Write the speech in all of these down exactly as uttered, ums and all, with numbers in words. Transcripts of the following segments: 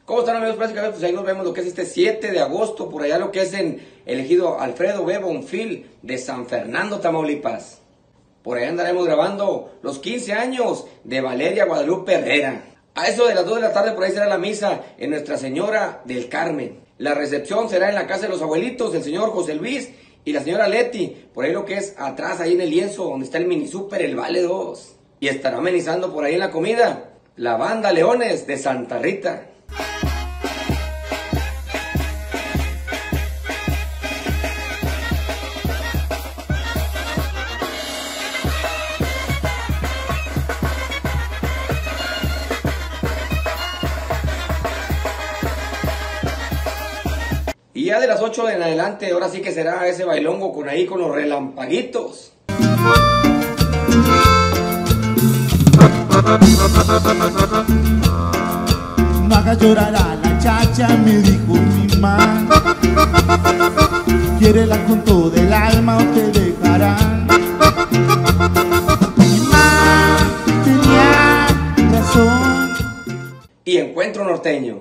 ¿Cómo están, amigos? Prácticamente pues ahí nos vemos lo que es este siete de agosto, por allá lo que es en el ejido Alfredo B. Bonfil de San Fernando, Tamaulipas. Por allá andaremos grabando los quince años de Valeria Guadalupe Herrera. A eso de las dos de la tarde por ahí será la misa en Nuestra Señora del Carmen. La recepción será en la casa de los abuelitos del señor José Luis y la señora Leti, por ahí lo que es atrás, ahí en el lienzo, donde está el mini super, el Vale dos. Y estará amenizando por ahí en la comida la banda Leones de Santa Rita. Y ya de las ocho en adelante, ahora sí que será ese bailongo con ahí con los relampaguitos. No hagas llorar a la chacha, me dijo mi mamá. Quiérela con todo el alma o te dejarán. Mi mamá tenía razón. Y Encuentro Norteño.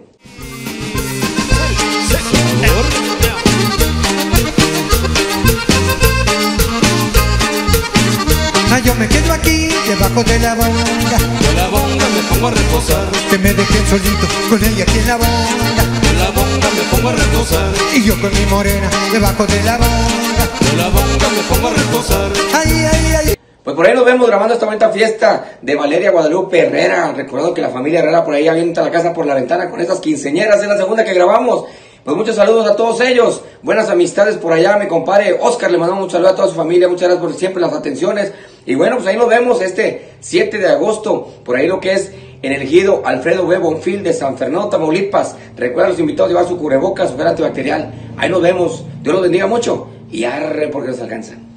Ah, yo me quedo aquí, debajo de la bonga. De la bonga me pongo a reposar. Que me dejen solito, con ella aquí en la bonga. De la bonga me pongo a reposar. Y yo con mi morena, debajo de la bonga. De la bonga me pongo a reposar. Ay, ay, ay. Pues por ahí nos vemos grabando esta bonita fiesta de Valeria Guadalupe Herrera. Recordando que la familia Herrera por ahí avienta la casa por la ventana con estas quinceañeras. Es la segunda que grabamos. Pues muchos saludos a todos ellos. Buenas amistades por allá, mi compadre Oscar. Le mandamos un saludo a toda su familia. Muchas gracias por siempre las atenciones. Y bueno, pues ahí nos vemos este siete de agosto. Por ahí lo que es en el ejido Alfredo B. Bonfil de San Fernando, Tamaulipas. Recuerda a los invitados llevar su cubrebocas, su gel antibacterial. Ahí nos vemos. Dios los bendiga mucho. Y arre porque nos alcanzan.